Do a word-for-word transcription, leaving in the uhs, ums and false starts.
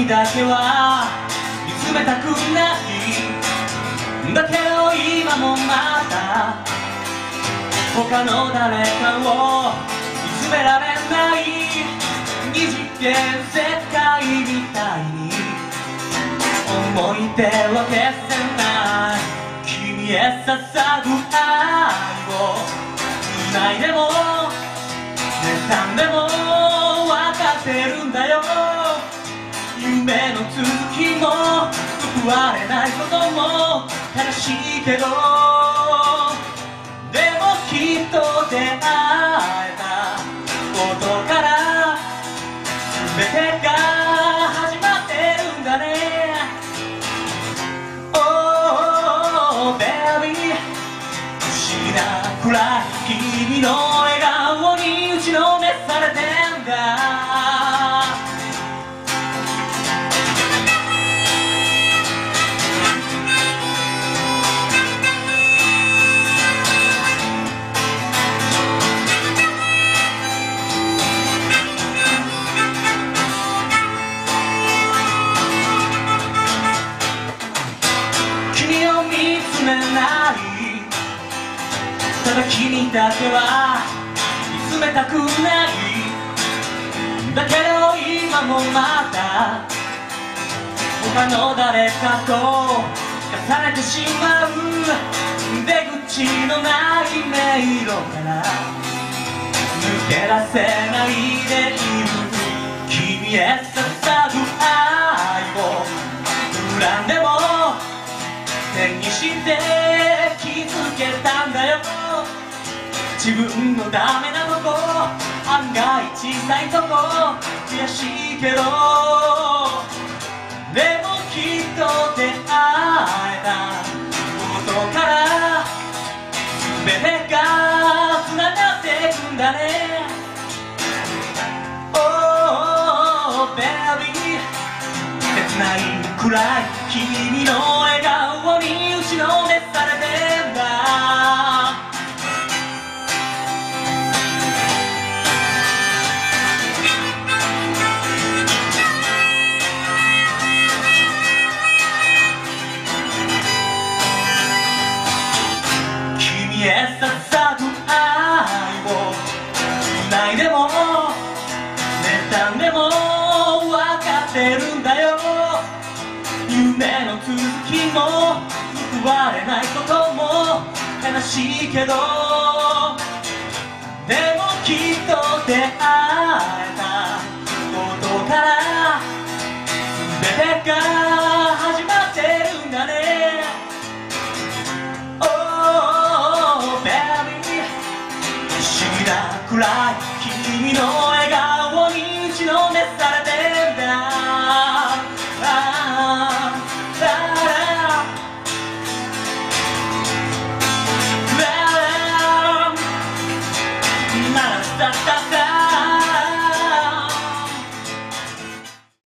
君だけは見つめたくない。だけど今もまだ他の誰かを見つめられない。二次元世界みたいに思い出は消せない。君へ捧ぐ愛を繋いでも妬んでも分かってるんだよ。夢の続きも報われないことも悲しいけど、でもきっと出会えたことから全てが始まってるんだね。 Oh baby 不思議なくらい君の笑顔に打ちのめされてんだ。ただ君だけは見つめたくない。だけど今もまだ他の誰かと重ねてしまう。出口のない迷路から抜け出せないでいる。君へ捧ぐ愛を恨んでも手にして気づけたんだよ。自分のダメなとこ案外小さいとこ悔しいけど、でもきっと出会えたことから全てがつながっていくんだね。 Oh baby 切ないくらい君の笑顔に打ちのめされてんだ。君へ捧ぐ愛を繋いでも妬んでも分かってるんだよ。夢の続きも報われないことも悲しいけど、でもきっと出会えたことから全てが